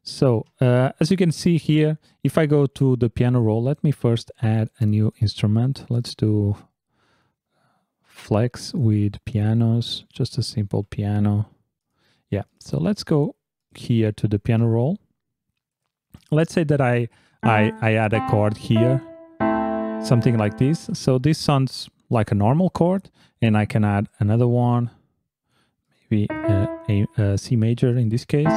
So as you can see here, if I go to the piano roll, let me first add a new instrument. Let's do flex with pianos, just a simple piano. Yeah, so let's go here to the piano roll. Let's say that I add a chord here, something like this. So this sounds like a normal chord, and I can add another one, maybe a C major in this case.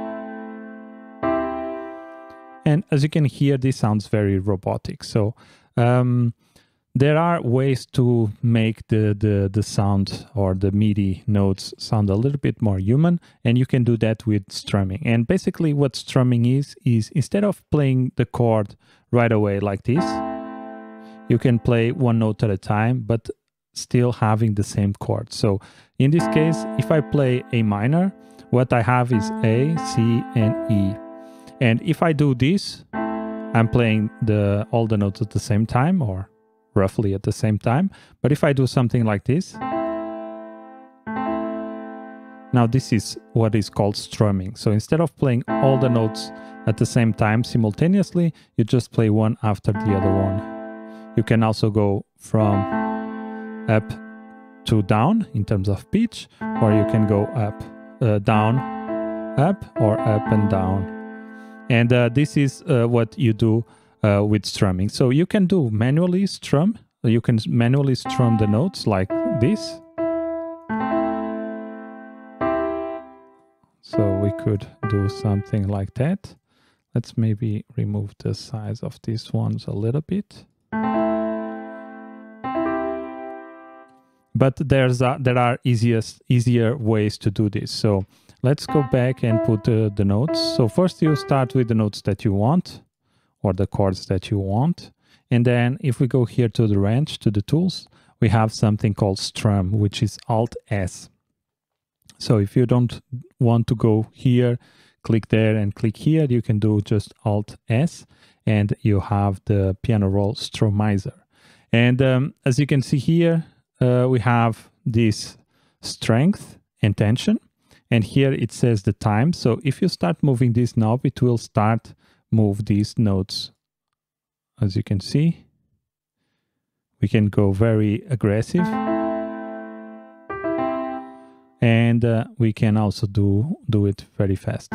And as you can hear, this sounds very robotic. So there are ways to make the sound or the MIDI notes sound a little bit more human, and you can do that with strumming. And basically what strumming is instead of playing the chord right away like this, you can play one note at a time, but still having the same chord. So in this case, if I play A minor, what I have is A, C, and E. And if I do this, I'm playing all the notes at the same time, or roughly at the same time. But if I do something like this, now this is what is called strumming. So instead of playing all the notes at the same time simultaneously, you just play one after the other one. You can also go from up to down in terms of pitch, or you can go up, down, up, or up and down. And this is what you do with strumming. So you can do manually strum. You can manually strum the notes like this. So we could do something like that. Let's maybe remove the size of these ones a little bit. But there are easier ways to do this. So let's go back and put the notes. So first you start with the notes that you want, or the chords that you want. And then if we go here to the wrench, to the tools, we have something called strum, which is Alt-S. So if you don't want to go here, click there and click here, you can do just Alt-S, and you have the piano roll Stromizer. And as you can see here, we have this strength and tension. And here it says the time. So if you start moving this knob, it will start move these notes. As you can see, we can go very aggressive. And we can also do it very fast.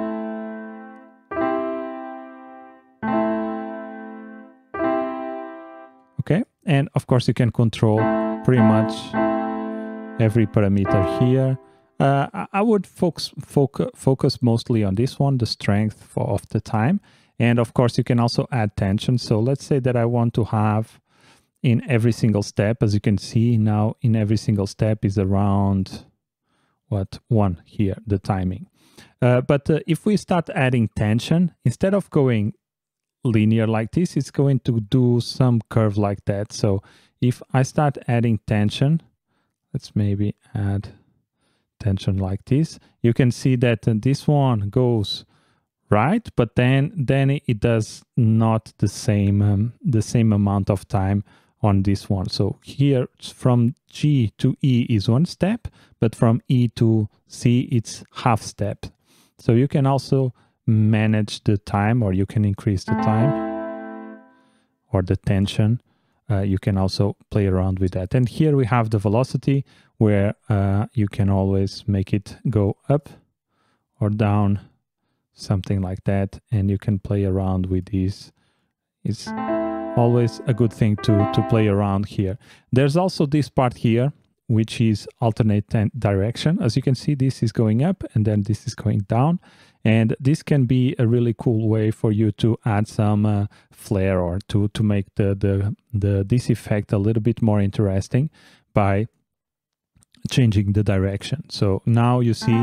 Okay, and of course you can control pretty much every parameter here. I would focus mostly on this one, the strength of the time. And of course, you can also add tension. So let's say that I want to have in every single step, as you can see now, in every single step is around, what, 1 here, the timing. But if we start adding tension, instead of going linear like this, it's going to do some curve like that. So if I start adding tension, let's maybe add tension like this, you can see that this one goes right, but then it does not the same amount of time on this one. So here from G to E is 1 step, but from E to C it's half step. So you can also manage the time, or you can increase the time or the tension. You can also play around with that. And here we have the velocity, where you can always make it go up or down, something like that. And you can play around with these. It's always a good thing to play around here. There's also this part here, which is alternate direction. As you can see, this is going up and then this is going down. And this can be a really cool way for you to add some flair, or to make this effect a little bit more interesting by changing the direction. So now you see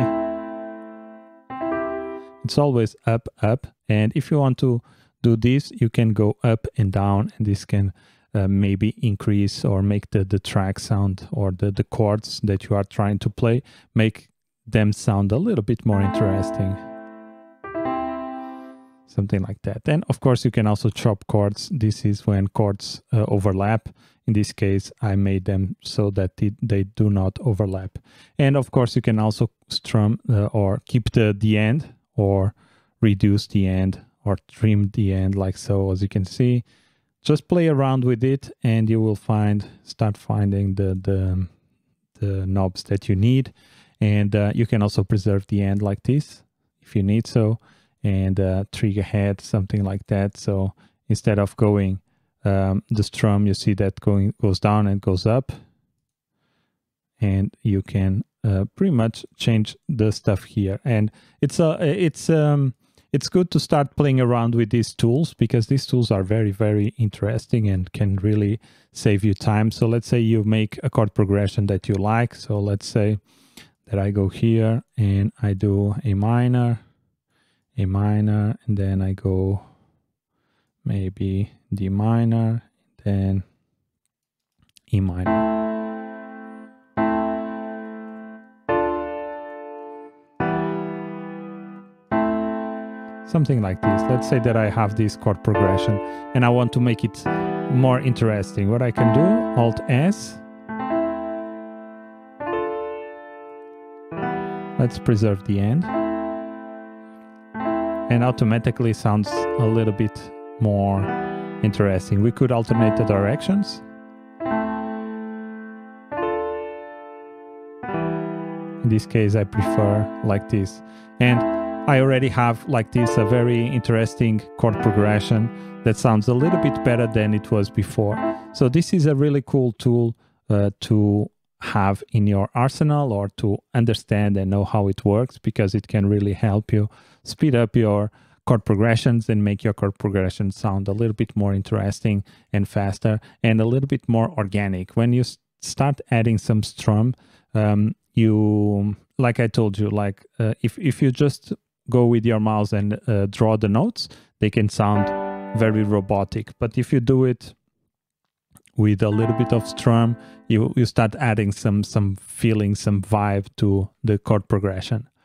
it's always up, up. And if you want to do this, you can go up and down, and this can maybe increase or make the track sound, or the chords that you are trying to play, make them sound a little bit more interesting. Something like that. And of course you can also chop chords. This is when chords overlap. In this case I made them so that they do not overlap. And of course you can also strum or keep the end, or reduce the end or trim the end like so. As you can see, just play around with it and you will start finding the knobs that you need. And you can also preserve the end like this if you need so, and trigger head, something like that. So instead of going the strum, you see that goes down and goes up, and you can pretty much change the stuff here. And it's good to start playing around with these tools, because these tools are very, very interesting and can really save you time. So let's say you make a chord progression that you like. So let's say that I go here and I do A minor, and then I go maybe D minor, then E minor. Something like this. Let's say that I have this chord progression and I want to make it more interesting. What I can do, Alt S. Let's preserve the end. And automatically sounds a little bit more interesting. We could alternate the directions. In this case, I prefer like this. And I already have like this a very interesting chord progression that sounds a little bit better than it was before. So this is a really cool tool to have in your arsenal, or to understand and know how it works, because it can really help you speed up your chord progressions and make your chord progression sound a little bit more interesting and faster and a little bit more organic. When you start adding some strum, you, like I told you, like if you just go with your mouse and draw the notes, they can sound very robotic. But if you do it with a little bit of strum, you start adding some feeling, some vibe to the chord progression.